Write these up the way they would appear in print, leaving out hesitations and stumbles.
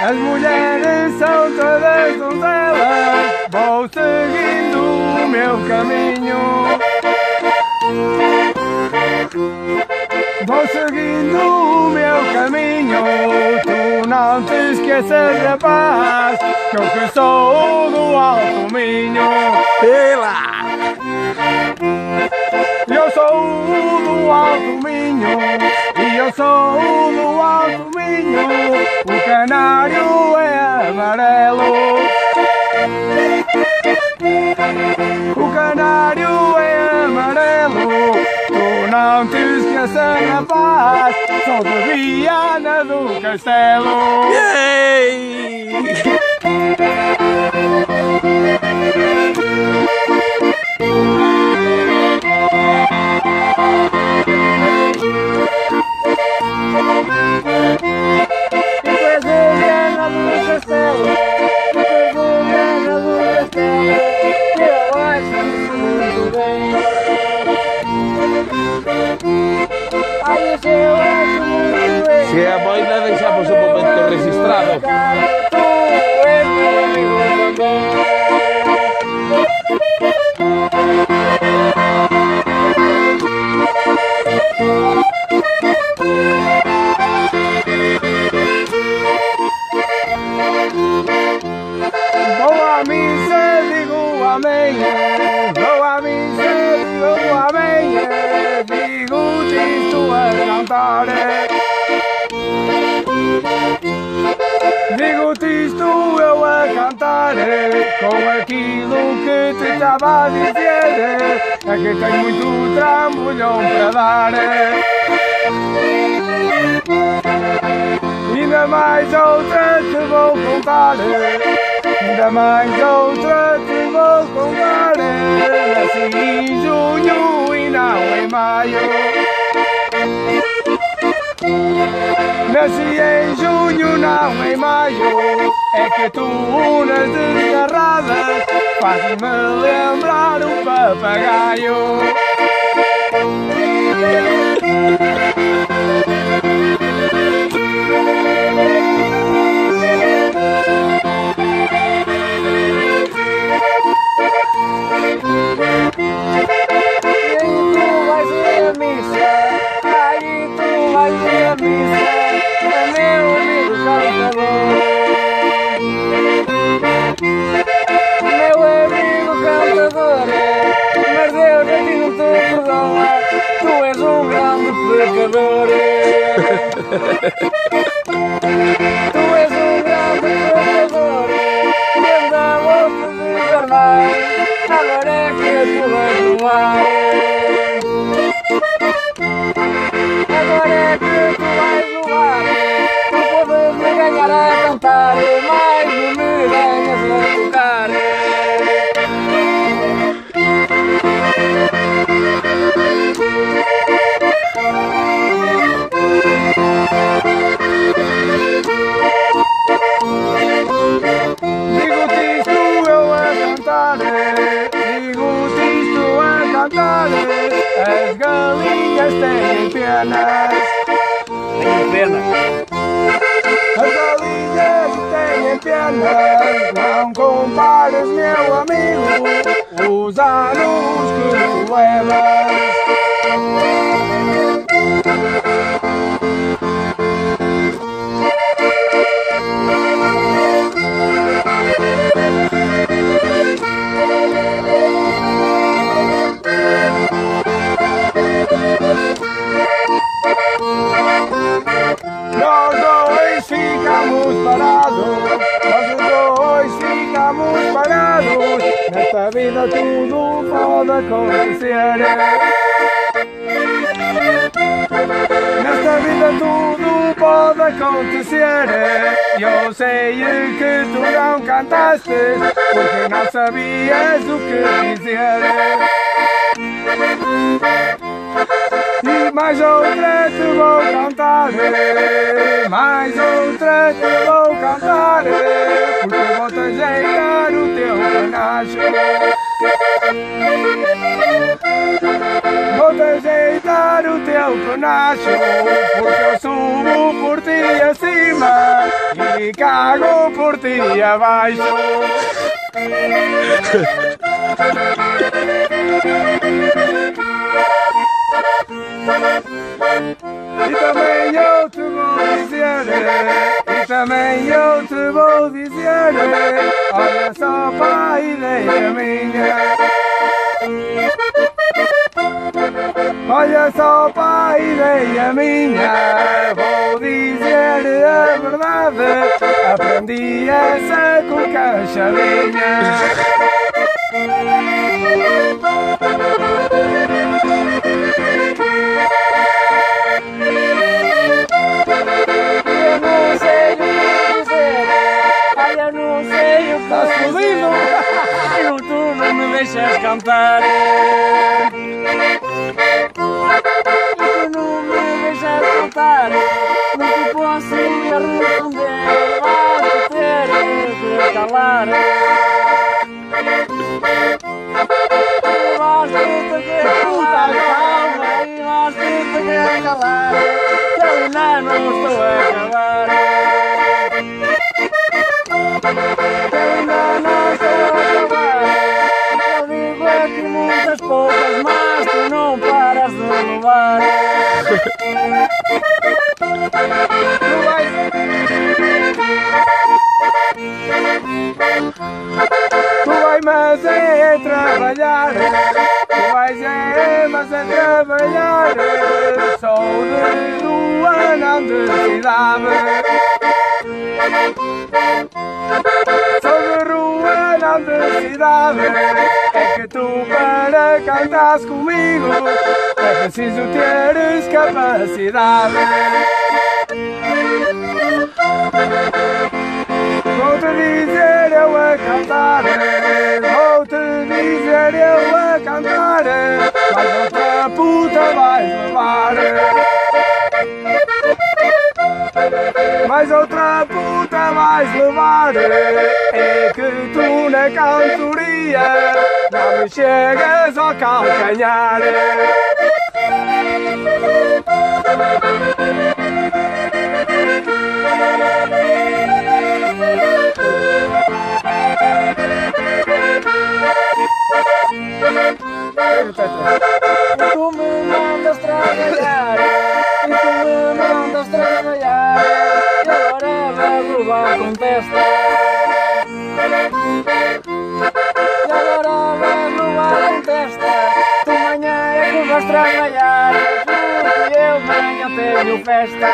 As mulheres são todas donzelas, vou seguindo o meu caminho. Vou seguindo o meu caminho, tu não te esqueças, rapaz, que eu que sou do Alto Minho. Eu sou do Alto Minho, e eu sou do Alto Minho, o canário é amarelo. O canário é amarelo, tu não te esqueças, rapaz, sou de Viana do Castelo. Se a boina deixamos un momento registrado. Vou à missa, digo amém. Vou à missa, digo amém. Digo-te isto a cantar. Digo-te isto eu a cantar, com aquilo que te estava a dizer, é que tenho muito trambolhão para dar. Ainda mais outra te vou contar, ainda mais outra te vou contar. Nasci em junho e não em maio. Nasci em junho, não em maio. É que tu nas desgarradas faz-me lembrar um papagaio. Meu amigo cantador, mas eu já não te perdoa, tu és um grande pecador. Tu és um grande pecador, desde a boca de jornais, agora é que tu vais no ar. Agora é que tu vais no ar, tu podes me ganhar a cantar, mas não me ganhas a tocar. Digo-te isto eu a cantar, digo-te isto a cantar, as galinhas têm penas. Tenho pena. As galinhas têm penas, não compares, meu amigo, os anos que tu levas. Nós dois ficamos parados, nesta vida tudo pode acontecer. Nesta vida tudo pode acontecer. Eu sei que tu não cantaste, porque não sabias o que dizer. E mais outra te vou cantar, mais outra te vou cantar, porque vou-te ajeitar o teu panacho. Vou-te ajeitar o teu panacho, porque eu subo por ti acima. me cago por ti abaixo. E também eu te vou dizer, e também eu te vou dizer, olha só para a ideia minha. Olha só para a ideia minha, vou dizer a verdade, aprendi essa com cachadinha. Eu não sei o que Estás fodido? e tu não me deixas cantar. Tu não me deixas cantar, não te posso responder, vais ter que calar. Vais ter que calar, calma, e vais ter que calar, que eu ainda não estou a acabar. Eu digo aqui muitas poucas, mas tu não paras de levar. Tu vais mas é trabalhar, tu vais mas é trabalhar, sou de tua cidade. Sou de rua, não de cidade. É que tu para cantares comigo é preciso teres capacidade. Vou-te dizer eu a cantar, vou-te dizer eu a cantar, mas outra puta vais levar. Mas outra puta vais levar, é que tu na cantoria não me chegas ao calcanhar. E tu me mandas trabalhar, e tu me mandas trabalhar, e agora vais levar com testa. E agora vais levar com testa, tu amanhã é que vais trabalhar, porque eu amanhã tenho festa.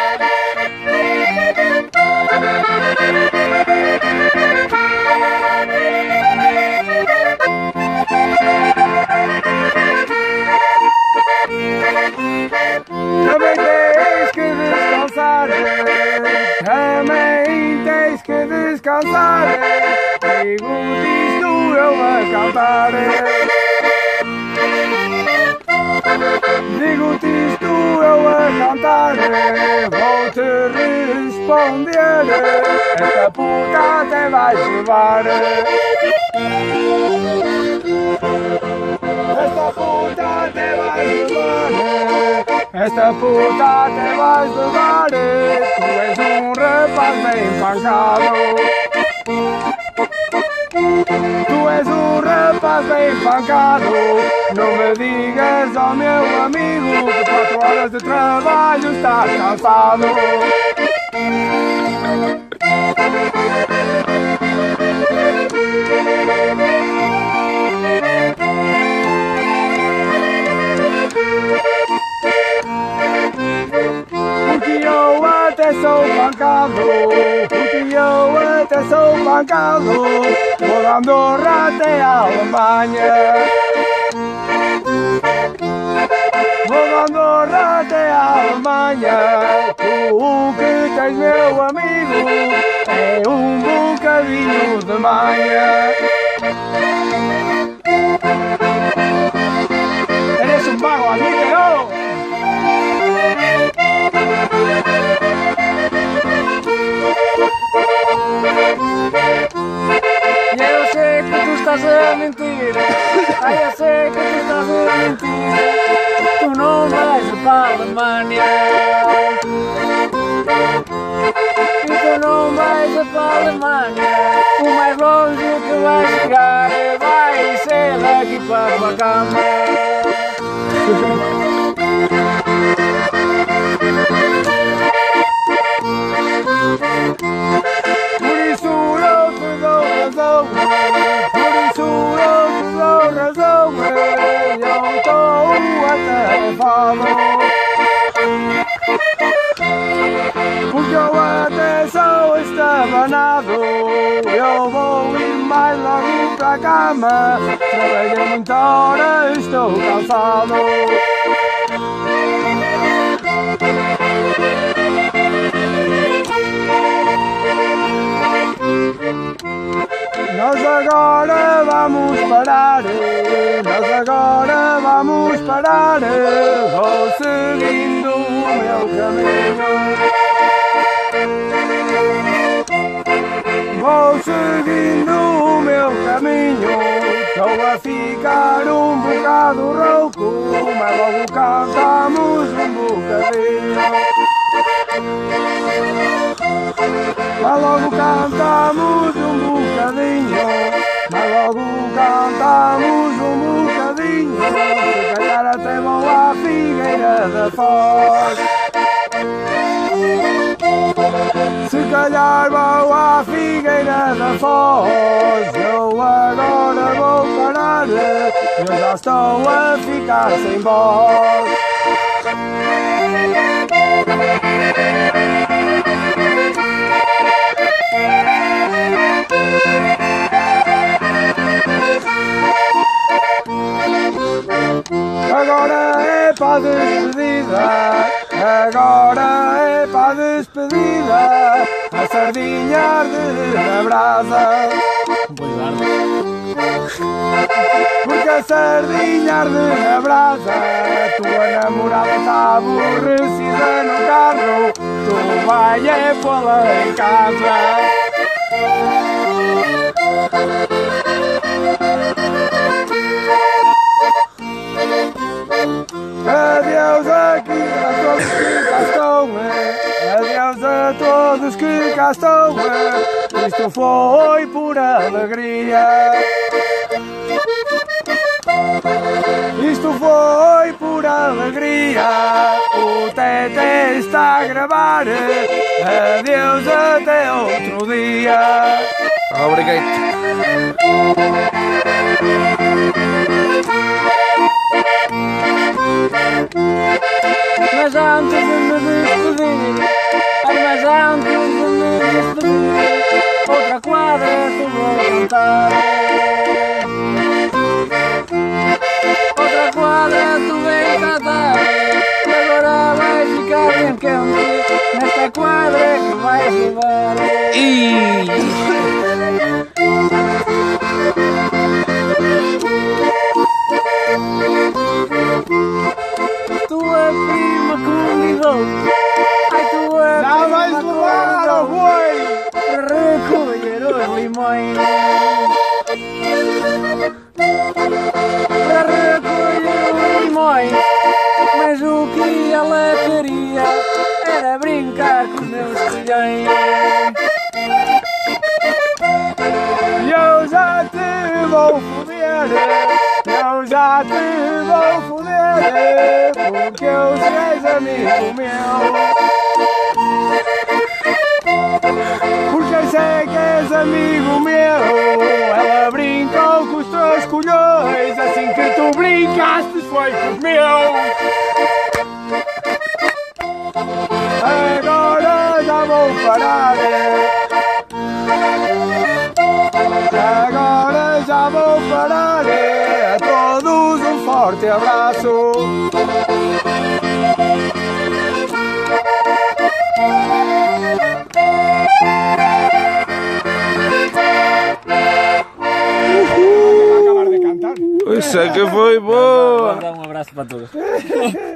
Também tens que descansar, também tens que descansar, digo-te isto eu a cantar. Digo-te isto eu a cantar, vou-te responder, esta puta até vais levar. Esta puta até vais levar, esta puta até vais levar, tu és rapaz bem pancado. Tu és rapaz bem pancado, não me digas ao meu amigo que 4 horas de trabalho estás cansado. Porque eu até sou pancado, porque eu até sou pancado, vou da Andorra até a Alemanha. Vou da Andorra até a Alemanha, tu o que tens meu amigo é bocadinho de manhã. Eres un vago, admítelo. Eu sei que tu estás a mentir, ai eu sei que tu estás a mentir, tu não vais para a Alemanha, e tu não vais casa para a Alemanha. O mais longe que vai chegar vai ser daqui para a cama. Por isso eu te dou razão, por isso eu te dou razão, eu estou atarefado. Porque eu até sou estabanado, eu vou ir mais logo para a cama. Trabalhei muita hora, estou cansado. Nós agora vamos parar, nós agora vamos parar. Vou seguindo o meu caminho, vou seguindo o meu caminho. Estou a ficar um bocado rouco, mas logo cantamos um bocadinho. Mas logo cantamos um bocadinho, mas logo cantamos um bocadinho. Se calhar até vou à Figueira da Foz, se calhar vou à Figueira da Foz. Eu agora vou parar, eu já estou a ficar sem voz. Agora é para a despedida, agora é para a despedida. A sardinha arde na brasa, porque a sardinha arde na brasa. Tua namorada está aborrecida no carro, tu vai é pô-la em casa. Adeus aqui a todos que cá estão, adeus a todos que cá estão. Isto foi por alegria, isto foi por alegria. O Tete está a gravar, adeus até outro dia. Obrigado. Mas antes de me despedir, mas antes de me despedir, outra quadra que vou cantar. Outra quadra tu vem cantar, agora vai ficar bem quente nesta quadra que vai levar. Tua prima convidou, ai tua Já prima vais levar ao boi para recolher os limões, para recolher os limões. Mas o que ela queria era brincar com meus filhões. e eu já te vou foder, eu já te vou foder, porque eu és amigo meu. Porque sei que és amigo meu. Ela brincou com os teus colhões, assim que tu brincaste foi com os meus. Agora já vou parar, agora já vou parar. A todos um forte abraço. Acabar de cantar. Isso é que foi boa! Vou dar um abraço para todos.